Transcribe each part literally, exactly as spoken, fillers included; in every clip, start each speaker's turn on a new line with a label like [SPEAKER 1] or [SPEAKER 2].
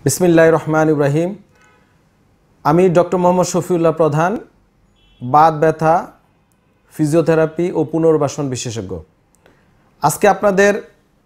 [SPEAKER 1] बिस्मिल्लाहिर रहमानिर रहीम। आमी डॉक्टर मोहम्मद शफिउल्लाह प्रधान, बात व्यथा फिजिओथेरापी और पुनर्बासन विशेषज्ञ। आज के आपनादेर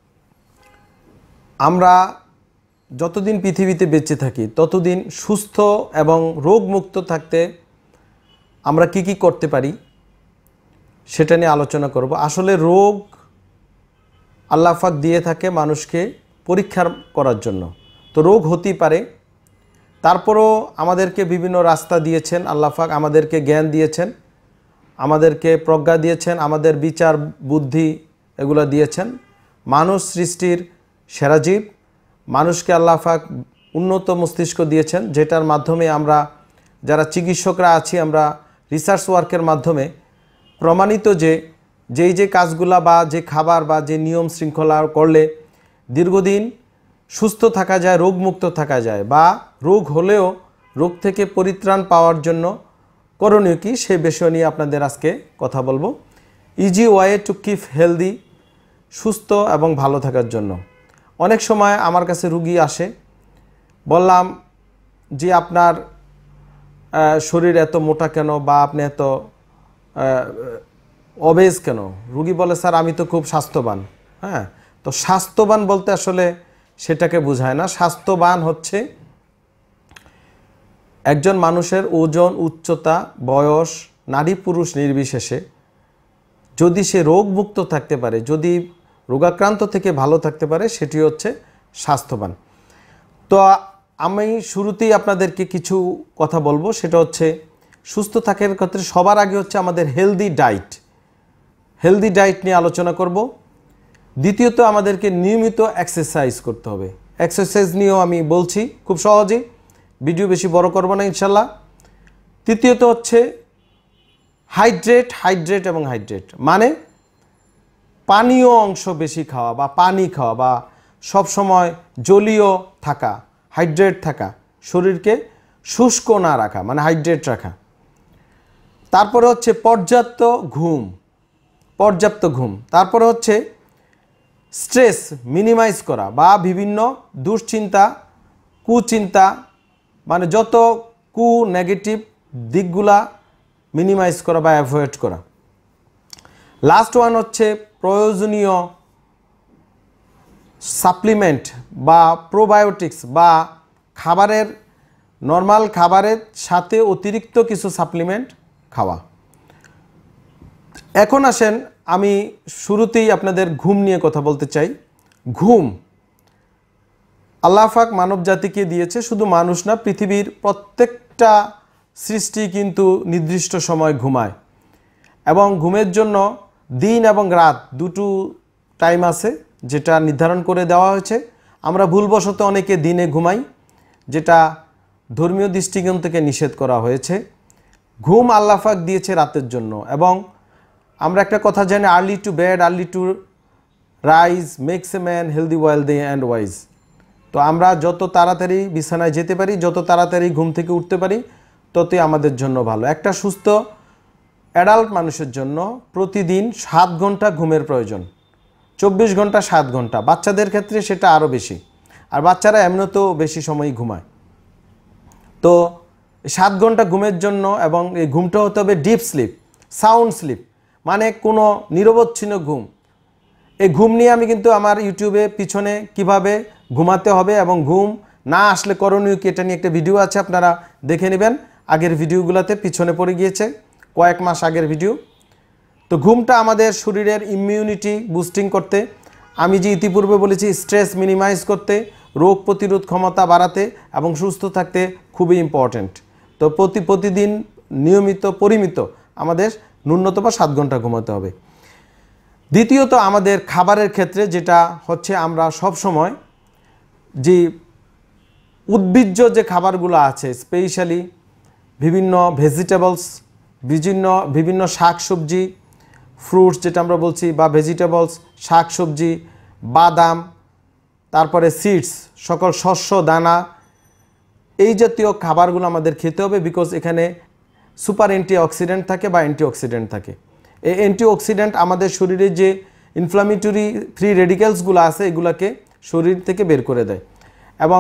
[SPEAKER 1] आमरा যতদিন পৃথিবীতে বেঁচে থাকি ততদিন সুস্থ এবং রোগমুক্ত থাকতে আমরা কি কি করতে পারি সেটা নিয়ে আলোচনা করব। আসলে রোগ আল্লাহ পাক দিয়ে থাকে মানুষকে পরীক্ষা করার জন্য। তো রোগ হতেই পারে, তারপরও আমাদেরকে বিভিন্ন রাস্তা দিয়েছেন আল্লাহ পাক, আমাদেরকে জ্ঞান দিয়েছেন, আমাদেরকে প্রজ্ঞা দিয়েছেন, আমাদের বিচার বুদ্ধি এগুলো দিয়েছেন। মানুষ সৃষ্টির সেরা জীব, মানুষকে আল্লাহ পাক উন্নত মস্তিষ্ক দিয়েছেন, যেটার মাধ্যমে আমরা যারা চিকিৎসকরা আছি আমরা রিসার্চ ওয়ার্কের মাধ্যমে প্রমাণিত যে যেই যে কাজগুলা বা যে খাবার বা যে নিয়ম শৃঙ্খলা করলে দীর্ঘদিন সুস্থ থাকা যায়, রোগমুক্ত থাকা যায়, বা রোগ হলেও রোগ থেকে পরিত্রাণ পাওয়ার জন্য করণীয় কী সে বিষয় নিয়ে আপনাদের আজকে কথা বলবো। Easy way to keep healthy, সুস্থ এবং ভালো থাকার জন্য। অনেক সময় আমার কাছে রুগী আসে, বললাম যে আপনার শরীর এত মোটা কেন বা আপনি এত অবেজ কেন? রুগী বলে স্যার আমি তো খুব স্বাস্থ্যবান। হ্যাঁ, তো স্বাস্থ্যবান বলতে আসলে সেটাকে বোঝায় না। স্বাস্থ্যবান হচ্ছে একজন মানুষের ওজন, উচ্চতা, বয়স, নারী পুরুষ নির্বিশেষে যদি সে রোগমুক্ত থাকতে পারে, যদি রোগাক্রান্ত থেকে ভালো থাকতে পারে, সেটি হচ্ছে স্বাস্থ্যবান। তো আমি শুরুতেই আপনাদেরকে কিছু কথা বলবো, সেটা হচ্ছে সুস্থ থাকার ক্ষেত্রে সবার আগে হচ্ছে আমাদের হেলদি ডায়েট। হেলদি ডায়েট নিয়ে আলোচনা করব। দ্বিতীয়ত আমাদেরকে নিয়মিত এক্সারসাইজ করতে হবে। এক্সারসাইজ নিয়েও আমি বলছি খুব সহজেই, ভিডিও বেশি বড় করব না ইনশাল্লাহ। তৃতীয়ত হচ্ছে হাইড্রেট, হাইড্রেট এবং হাইড্রেট মানে পানীয় অংশ বেশি খাওয়া বা পানি খাওয়া বা সব সময় জলীয় থাকা, হাইড্রেট থাকা, শরীরকে শুষ্ক না রাখা মানে হাইড্রেট রাখা। তারপরে হচ্ছে পর্যাপ্ত ঘুম, পর্যাপ্ত ঘুম। তারপরে হচ্ছে স্ট্রেস মিনিমাইজ করা বা বিভিন্ন দুশ্চিন্তা, কুচিন্তা মানে যত কু নেগেটিভ দিকগুলা মিনিমাইজ করা বা অ্যাভয়েড করা। লাস্ট ওয়ান হচ্ছে প্রয়োজনীয় সাপ্লিমেন্ট বা প্রোবায়োটিক্স বা খাবারের নর্মাল খাবারের সাথে অতিরিক্ত কিছু সাপ্লিমেন্ট খাওয়া। এখন আসেন আমি শুরুতেই আপনাদের ঘুম নিয়ে কথা বলতে চাই। ঘুম আল্লাহ পাক মানব জাতিকে দিয়েছে, শুধু মানুষ না, পৃথিবীর প্রত্যেকটা সৃষ্টি কিন্তু নির্দিষ্ট সময় ঘুমায় এবং ঘুমের জন্য দিন এবং রাত দুটো টাইম আছে যেটা নির্ধারণ করে দেওয়া হয়েছে। আমরা ভুলবশত অনেকে দিনে ঘুমাই, যেটা ধর্মীয় দৃষ্টিকোণ থেকে নিষেধ করা হয়েছে। ঘুম আল্লাহ পাক দিয়েছে রাতের জন্য এবং আমরা একটা কথা জানি, early to bed early to rise makes a man healthy wealthy and wise. তো আমরা যত তাড়াতাড়ি বিছানায় যেতে পারি, যত তাড়াতাড়ি ঘুম থেকে উঠতে পারি, ততই আমাদের জন্য ভালো। একটা সুস্থ অ্যাডাল্ট মানুষের জন্য প্রতিদিন সাত ঘন্টা ঘুমের প্রয়োজন, চব্বিশ ঘন্টা সাত ঘন্টা। বাচ্চাদের ক্ষেত্রে সেটা আরও বেশি, আর বাচ্চারা এমনিতেও বেশি সময় ঘুমায়। তো সাত ঘন্টা ঘুমের জন্য, এবং এই ঘুমটা হতে হবে ডিপ স্লিপ, সাউন্ড স্লিপ মানে কোনো নিরবচ্ছিন্ন ঘুম। এই ঘুম নিয়ে আমি কিন্তু আমার ইউটিউবে পিছনে কিভাবে ঘুমাতে হবে এবং ঘুম না আসলে করণীয় কি এটা নিয়ে একটা ভিডিও আছে, আপনারা দেখে নেবেন। আগের ভিডিওগুলোতে পিছনে পড়ে গিয়েছে, কয়েক মাস আগের ভিডিও। তো ঘুমটা আমাদের শরীরের ইমিউনিটি বুস্টিং করতে, আমি যে ইতিপূর্বে বলেছি স্ট্রেস মিনিমাইজ করতে, রোগ প্রতিরোধ ক্ষমতা বাড়াতে এবং সুস্থ থাকতে খুবই ইম্পর্ট্যান্ট। তো প্রতি প্রতিদিন নিয়মিত পরিমিত আমাদের ন্যূনতম সাত ঘন্টা ঘুমাতে হবে। দ্বিতীয়ত আমাদের খাবারের ক্ষেত্রে যেটা হচ্ছে, আমরা সব সময় যে উদ্ভিজ্জ যে খাবারগুলো আছে, স্পেশালি বিভিন্ন ভেজিটেবলস, বিভিন্ন বিভিন্ন শাক সবজি, ফ্রুটস যেটা আমরা বলছি, বা ভেজিটেবলস, শাক সবজি, বাদাম, তারপরে সিডস, সকল শস্য দানা, এই জাতীয় খাবারগুলো আমাদের খেতে হবে। বিকজ এখানে সুপার অ্যান্টিঅক্সিডেন্ট থাকে বা অ্যান্টিঅক্সিডেন্ট থাকে। এই অ্যান্টিঅক্সিডেন্ট আমাদের শরীরে যে ইনফ্লামেটরি ফ্রি রেডিক্যালসগুলো আছে এগুলোকে শরীর থেকে বের করে দেয় এবং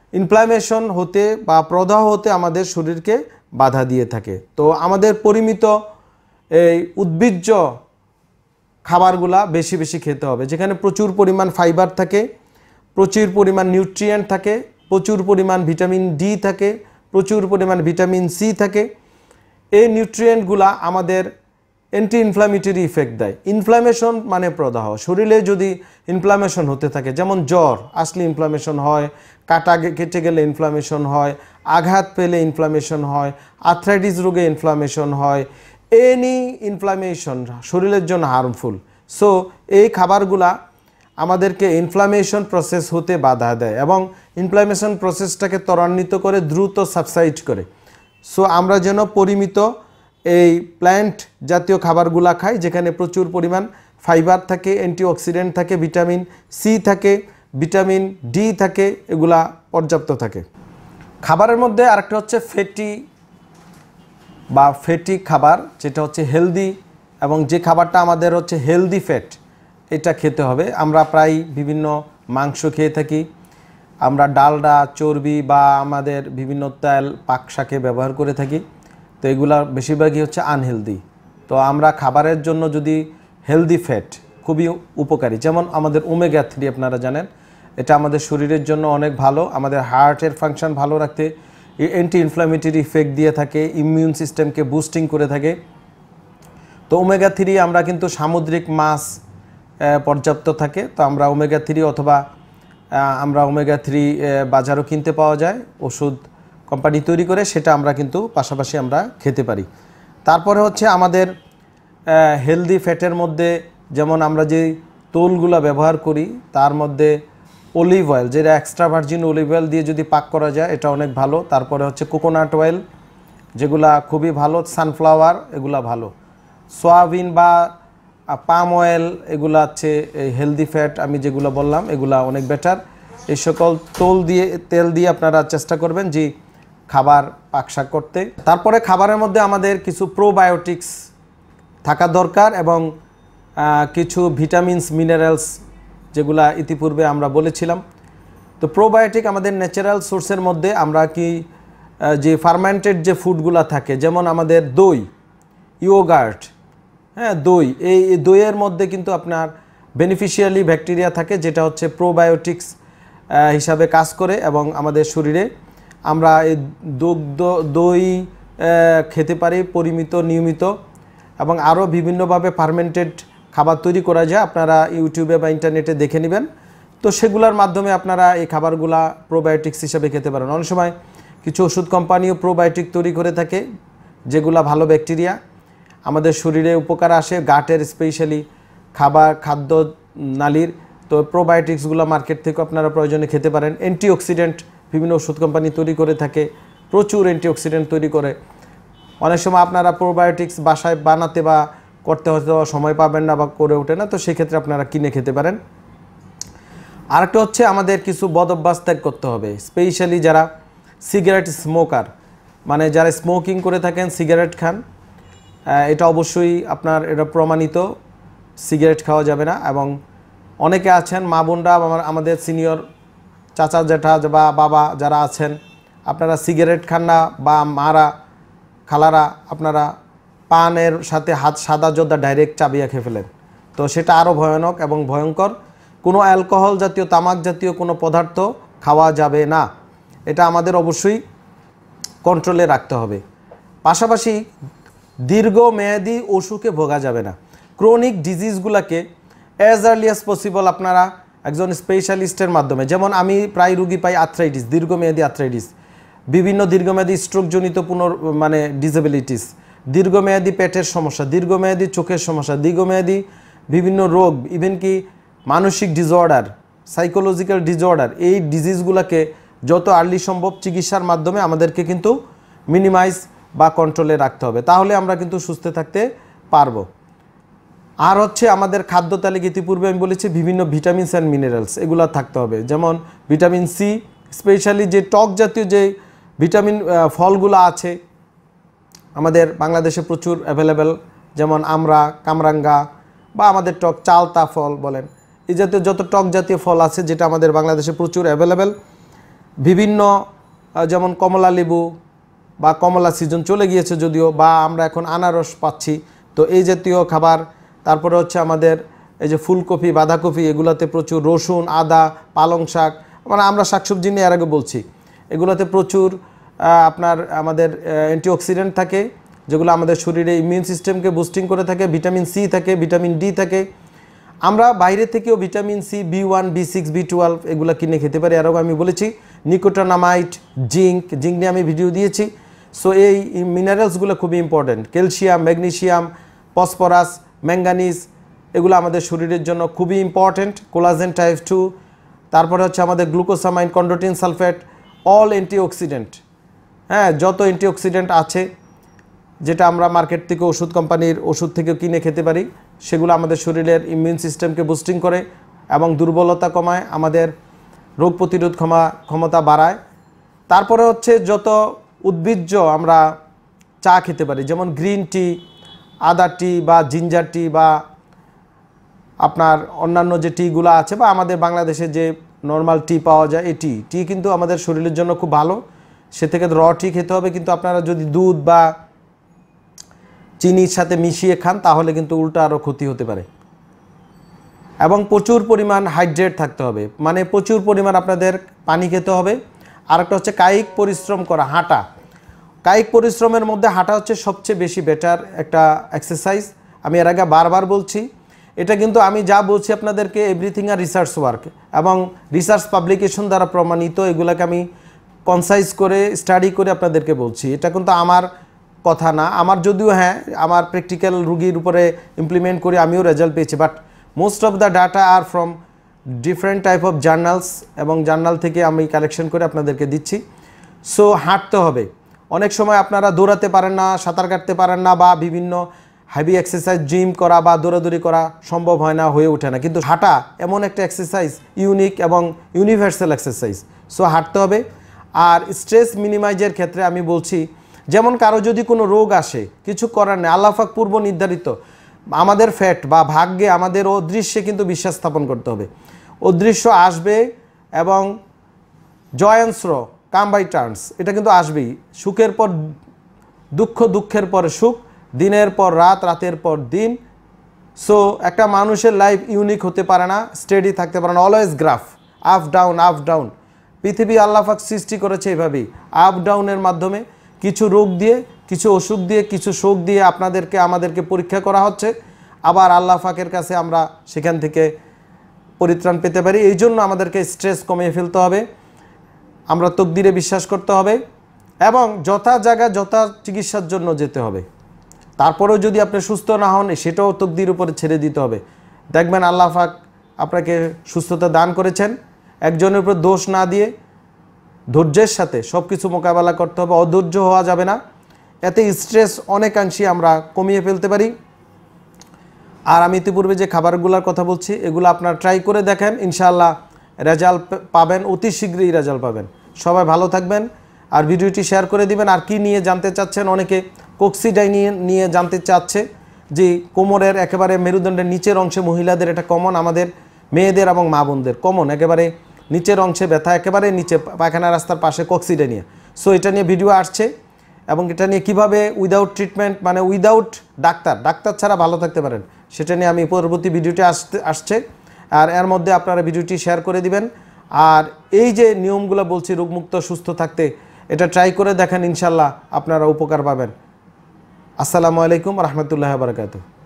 [SPEAKER 1] ইনফ্লামেশন হতে বা প্রদাহ হতে আমাদের শরীরকে বাধা দিয়ে থাকে। তো আমাদের পরিমিত এই উদ্ভিজ্জ খাবারগুলা বেশি বেশি খেতে হবে, যেখানে প্রচুর পরিমাণ ফাইবার থাকে, প্রচুর পরিমাণ নিউট্রিয়েন্ট থাকে, প্রচুর পরিমাণ ভিটামিন ডি থাকে, প্রচুর পরিমাণ ভিটামিন সি থাকে। এই নিউট্রিয়েন্টগুলা আমাদের অ্যান্টি ইনফ্ল্যামেটরি ইফেক্ট দেয়। ইনফ্ল্যামেশন মানে প্রদাহ, শরীরে যদি ইনফ্ল্যামেশন হতে থাকে, যেমন জ্বর আসলে ইনফ্ল্যামেশন হয়, কাটা কেটে গেলে ইনফ্ল্যামেশন হয়, আঘাত পেলে ইনফ্ল্যামেশন হয়, আর্থ্রাইটিস রোগে ইনফ্ল্যামেশন হয়, এনি ইনফ্ল্যামেশন শরীরের জন্য হার্মফুল। সো এই খাবারগুলা আমাদেরকে ইনফ্ল্যামেশন প্রসেস হতে বাধা দেয় এবং ইনফ্ল্যামেশন প্রসেসটাকে ত্বরান্বিত করে, দ্রুত সাবসাইড করে। সো আমরা যেন পরিমিত এই প্ল্যান্ট জাতীয় খাবারগুলা খাই, যেখানে প্রচুর পরিমাণ ফাইবার থাকে, অ্যান্টিঅক্সিডেন্ট থাকে, ভিটামিন সি থাকে, ভিটামিন ডি থাকে, এগুলা পর্যাপ্ত থাকে। খাবারের মধ্যে আরেকটা হচ্ছে ফ্যাটি বা ফ্যাটি খাবার, যেটা হচ্ছে হেলদি, এবং যে খাবারটা আমাদের হচ্ছে হেলদি ফ্যাট, এটা খেতে হবে। আমরা প্রায় বিভিন্ন মাংস খেয়ে থাকি, আমরা ডালডা, চর্বি বা আমাদের বিভিন্ন তেল পাক শাকে ব্যবহার করে থাকি। তো এগুলা বেশিরভাগই হচ্ছে আনহেলদি। তো আমরা খাবারের জন্য যদি হেলদি ফ্যাট খুবই উপকারী, যেমন আমাদের ওমেগা থ্রি আপনারা জানেন, এটা আমাদের শরীরের জন্য অনেক ভালো, আমাদের হার্টের ফাংশন ভালো রাখতে, অ্যান্টি ইনফ্ল্যামেটরি ইফেক্ট দিয়ে থাকে, ইমিউন সিস্টেমকে বুস্টিং করে থাকে। তো ওমেগা থ্রি আমরা কিন্তু সামুদ্রিক মাছ পর্যাপ্ত থাকে, তো আমরা ওমেগা থ্রি অথবা আমরা ওমেগা থ্রি বাজারও কিনতে পাওয়া যায়, ওষুধ কোম্পানি তৈরি করে, সেটা আমরা কিন্তু পাশাপাশি আমরা খেতে পারি। তারপরে হচ্ছে আমাদের হেলদি ফ্যাটের মধ্যে যেমন আমরা যে তৈলগুলো ব্যবহার করি, তার মধ্যে অলিভ অয়েল, যেটা এক্সট্রা ভার্জিন অলিভ অয়েল দিয়ে যদি পাক করা যায়, এটা অনেক ভালো। তারপরে হচ্ছে কোকোনাট অয়েল, যেগুলা খুবই ভালো, সানফ্লাওয়ার, এগুলা ভালো। সয়াবিন বা পাম অয়েল, এগুলা হচ্ছে হেলদি ফ্যাট, আমি যেগুলো বললাম এগুলা অনেক বেটার। এই সকল তেল দিয়ে তেল দিয়ে আপনারা চেষ্টা করবেন যে খাবার পাকশাক করতে। তারপরে খাবারের মধ্যে আমাদের কিছু প্রোবায়োটিক্স থাকা দরকার এবং কিছু ভিটামিনস, মিনারেলস, যেগুলা ইতিপূর্বে আমরা বলেছিলাম। তো প্রোবায়োটিক আমাদের ন্যাচারাল সোর্সের মধ্যে আমরা কি যে ফার্মেন্টেড যে ফুডগুলা থাকে, যেমন আমাদের দই, ইয়োগার্ট, হ্যাঁ দই, এই দইয়ের মধ্যে কিন্তু আপনার বেনিফিশিয়ালি ব্যাকটেরিয়া থাকে, যেটা হচ্ছে প্রোবায়োটিক্স হিসাবে কাজ করে এবং আমাদের শরীরে আমরা এই দুগ্ধ দই খেতে পারি পরিমিত, নিয়মিত, এবং আরও বিভিন্নভাবে ফার্মেন্টেড খাবার তৈরি করা যায়, আপনারা ইউটিউবে বা ইন্টারনেটে দেখে নেবেন। তো সেগুলোর মাধ্যমে আপনারা এই খাবারগুলা প্রোবায়োটিক্স হিসাবে খেতে পারেন। অনেক সময় কিছু ওষুধ কোম্পানিও প্রোবায়োটিক তৈরি করে থাকে, যেগুলা ভালো ব্যাকটেরিয়া আমাদের শরীরে উপকার আসে, গাটের স্পেশালি খাবার, খাদ্য নালীর। তো প্রোবায়োটিক্সগুলো মার্কেট থেকে আপনারা প্রয়োজনে খেতে পারেন। অ্যান্টিঅক্সিডেন্ট বিভিন্ন ওষুধ কোম্পানি তৈরি করে থাকে, প্রচুর অ্যান্টিঅক্সিডেন্ট তৈরি করে। অনেক সময় আপনারা প্রোবায়োটিক্স বাসায় বানাতে বা করতে হয়তো সময় পাবেন না বা করে ওঠে না, তো সেক্ষেত্রে আপনারা কিনে খেতে পারেন। আরেকটা হচ্ছে আমাদের কিছু বদ অভ্যাস ত্যাগ করতে হবে, স্পেশালি যারা সিগারেট স্মোকার, মানে যারা স্মোকিং করে থাকেন, সিগারেট খান, এটা অবশ্যই আপনার এটা প্রমাণিত, সিগারেট খাওয়া যাবে না। এবং অনেকে আছেন মা বোনরা, আমাদের সিনিয়র চাচা জেঠা বা বাবা যারা আছেন, আপনারা সিগারেট খান না, বা মারা খালারা আপনারা পানের সাথে হাত সাদা জোদা ডাইরেক্ট চাবিয়া খেয়ে ফেলেন, তো সেটা আরও ভয়ানক এবং ভয়ঙ্কর। কোনো অ্যালকোহল জাতীয়, তামাক জাতীয় কোনো পদার্থ খাওয়া যাবে না, এটা আমাদের অবশ্যই কন্ট্রোলে রাখতে হবে। পাশাপাশি দীর্ঘমেয়াদী অসুখে ভোগা যাবে না। ক্রনিক ডিজিজগুলোকে অ্যাজ আর্লি অ্যাজ পসিবল আপনারা একজন স্পেশালিস্টের মাধ্যমে, যেমন আমি প্রায় রুগী পাই আর্থ্রাইটিস, দীর্ঘমেয়াদী আর্থ্রাইটিস, বিভিন্ন দীর্ঘমেয়াদী স্ট্রোকজনিত পুনর মানে ডিসেবিলিটিস, দীর্ঘমেয়াদী পেটের সমস্যা, দীর্ঘমেয়াদী চোখের সমস্যা, দীর্ঘমেয়াদী বিভিন্ন রোগ, ইভেন কি মানসিক ডিসঅর্ডার, সাইকোলজিক্যাল ডিসঅর্ডার, এই ডিজিজগুলোকে যত আর্লি সম্ভব চিকিৎসার মাধ্যমে আমাদেরকে কিন্তু মিনিমাইজ বা কন্ট্রোলে রাখতে হবে, তাহলে আমরা কিন্তু সুস্থ থাকতে পারবো। আর হচ্ছে আমাদের খাদ্য তালিকা ইতিপূর্বে আমি বলেছি বিভিন্ন ভিটামিনস অ্যান্ড মিনারেলস এগুলো থাকতে হবে, যেমন ভিটামিন সি, স্পেশালি যে টক জাতীয় যে ভিটামিন ফলগুলো আছে আমাদের বাংলাদেশে প্রচুর অ্যাভেলেবেল, যেমন আমরা কামরাঙ্গা বা আমাদের টক চালতা ফল বলেন, এই জাতীয় যত টক জাতীয় ফল আছে যেটা আমাদের বাংলাদেশে প্রচুর অ্যাভেলেবেল, বিভিন্ন যেমন কমলা লেবু বা কমলা সিজন চলে গিয়েছে যদিও, বা আমরা এখন আনারস পাচ্ছি, তো এই জাতীয় খাবার। তারপরে হচ্ছে আমাদের এই যে ফুলকপি, বাঁধাকপি, এগুলাতে প্রচুর রসুন, আদা, পালং শাক, মানে আমরা শাকসবজি নিয়ে এর আগে বলছি, এগুলোতে প্রচুর আপনার আমাদের অ্যান্টিঅক্সিডেন্ট থাকে, যেগুলো আমাদের শরীরে ইমিউন সিস্টেমকে বুস্টিং করে থাকে। ভিটামিন সি থাকে, ভিটামিন ডি থাকে। আমরা বাইরে থেকেও vitamin C, B one, B six, B twelve এগুলো কিনে খেতে পারি। আরও আমি বলেছি নিকোটিনামাইড, জিঙ্ক, জিঙ্ক নিয়ে আমি ভিডিও দিয়েছি। সো এই মিনারেলসগুলো খুবই important. Calcium, magnesium, phosphorus, manganese, এগুলো আমাদের শরীরের জন্য খুবই ইম্পর্ট্যান্ট। কোলাজেন টাইপ টু, তারপরে হচ্ছে আমাদের glucosamine, chondroitin sulphate, all antioxidant. হ্যাঁ, যত অ্যান্টিঅক্সিডেন্ট আছে যেটা আমরা মার্কেট থেকে, ওষুধ কোম্পানির ওষুধ থেকে কিনে খেতে পারি, সেগুলো আমাদের শরীরের ইমিউন সিস্টেমকে বুস্টিং করে এবং দুর্বলতা কমায়, আমাদের রোগ প্রতিরোধ ক্ষমা ক্ষমতা বাড়ায়। তারপরে হচ্ছে যত উদ্ভিজ্জ আমরা চা খেতে পারি, যেমন গ্রিন টি, আদা টি বা জিঞ্জার টি, বা আপনার অন্যান্য যে টিগুলো আছে, বা আমাদের বাংলাদেশে যে নর্মাল টি পাওয়া যায়, এই টি টি কিন্তু আমাদের শরীরের জন্য খুব ভালো। সে থেকে র টি খেতে হবে, কিন্তু আপনারা যদি দুধ বা চিনির সাথে মিশিয়ে খান তাহলে কিন্তু উল্টা আরও ক্ষতি হতে পারে। এবং প্রচুর পরিমাণ হাইড্রেট থাকতে হবে, মানে প্রচুর পরিমাণ আপনাদের পানি খেতে হবে। আরেকটা হচ্ছে কায়িক পরিশ্রম করা, হাঁটা। কায়িক পরিশ্রমের মধ্যে হাঁটা হচ্ছে সবচেয়ে বেশি বেটার একটা এক্সারসাইজ। আমি এর আগে বারবার বলছি, এটা কিন্তু আমি যা বলছি আপনাদেরকে এভরিথিং আর রিসার্চ ওয়ার্ক এবং রিসার্চ পাবলিকেশন দ্বারা প্রমাণিত। এগুলোকে আমি কনসাইজ করে স্টাডি করে আপনাদেরকে বলছি, এটা কিন্তু আমার কথা না। আমার যদিও হ্যাঁ, আমার প্র্যাকটিক্যাল রুগীর উপরে ইমপ্লিমেন্ট করে আমিও রেজাল্ট পেয়েছি, but most of the data are from different type of journals, এবং জার্নাল থেকে আমি কালেকশন করে আপনাদেরকে দিচ্ছি। সো হাঁটতে হবে। অনেক সময় আপনারা দৌড়াতে পারেন না, সাঁতার কাটতে পারেন না, বা বিভিন্ন হেভি এক্সারসাইজ জিম করা বা দৌড়াদৌড়ি করা সম্ভব হয় না, হয়ে ওঠে না, কিন্তু হাঁটা এমন একটা এক্সারসাইজ, ইউনিক এবং ইউনিভার্সাল এক্সারসাইজ। সো হাঁটতে হবে। আর স্ট্রেস মিনিমাইজের ক্ষেত্রে আমি বলছি, যেমন কারো যদি কোনো রোগ আসে, কিছু করার নেই, আল্লাহ পাক পূর্ব নির্ধারিত, আমাদের ফ্যাট বা ভাগ্যে আমাদের অদৃশ্যে কিন্তু বিশ্বাস স্থাপন করতে হবে। অদৃশ্য আসবে এবং জয় অ্যান্ড সরো, কাম বাই টার্নস, এটা কিন্তু আসবেই। সুখের পর দুঃখ, দুঃখের পরে সুখ, দিনের পর রাত, রাতের পর দিন। সো একটা মানুষের লাইফ ইউনিক হতে পারে না, স্টেডি থাকতে পারে না, always graph, up down, up down. পৃথিবী আল্লাহ পাক সৃষ্টি করেছে এইভাবেই, আপ ডাউনের মাধ্যমে, কিছু রোগ দিয়ে, কিছু ওষুধ দিয়ে, কিছু শোক দিয়ে আপনাদেরকে আমাদেরকে পরীক্ষা করা হচ্ছে। আবার আল্লাহ পাকের কাছে আমরা সেখান থেকে পরিত্রাণ পেতে পারি। এই জন্য আমাদেরকে স্ট্রেস কমিয়ে ফেলতে হবে, আমরা তকদিরে বিশ্বাস করতে হবে, এবং যথা জায়গায় যথা চিকিৎসার জন্য যেতে হবে। তারপরেও যদি আপনি সুস্থ না হন, সেটাও তকদির উপরে ছেড়ে দিতে হবে। দেখবেন আল্লাহ পাক আপনাকে সুস্থতা দান করেছেন। একজনের উপর দোষ না দিয়ে ধৈর্যের সাথে সব কিছু মোকাবেলা করতে হবে, অধৈর্য হওয়া যাবে না। এতে স্ট্রেস অনেকাংশে আমরা কমিয়ে ফেলতে পারি। আর আমি ইতিপূর্বে যে খাবারগুলোর কথা বলছি, এগুলো আপনারা ট্রাই করে দেখেন, ইনশাআল্লাহ রেজাল্ট পাবেন, অতি শীঘ্রই রেজাল্ট পাবেন। সবাই ভালো থাকবেন, আর ভিডিওটি শেয়ার করে দিবেন। আর কি নিয়ে জানতে চাচ্ছেন, অনেকে কক্সিডাই নিয়ে নিয়ে জানতে চাচ্ছে, যে কোমরের একেবারে মেরুদণ্ডের নিচের অংশে মহিলাদের, এটা কমন, আমাদের মেয়েদের এবং মা বোনদের কমন, একেবারে নিচের অংশে ব্যথা, একেবারে নিচে পায়খানা রাস্তার পাশে কক্সিডাই নিয়ে। সো এটা নিয়ে ভিডিও আসছে, এবং এটা নিয়ে কীভাবে উইদাউট ট্রিটমেন্ট, মানে উইদাউট ডাক্তার, ডাক্তার ছাড়া ভালো থাকতে পারেন, সেটা নিয়ে আমি পরবর্তী ভিডিওটি আসতে আসছে। আর এর মধ্যে আপনারা ভিডিওটি শেয়ার করে দিবেন। আর এই যে নিয়মগুলো বলছি রোগমুক্ত সুস্থ থাকতে, এটা ট্রাই করে দেখেন, ইনশাল্লাহ আপনারা উপকার পাবেন। আসসালামু আলাইকুম রহমতুল্লাহ বারকাতুহু।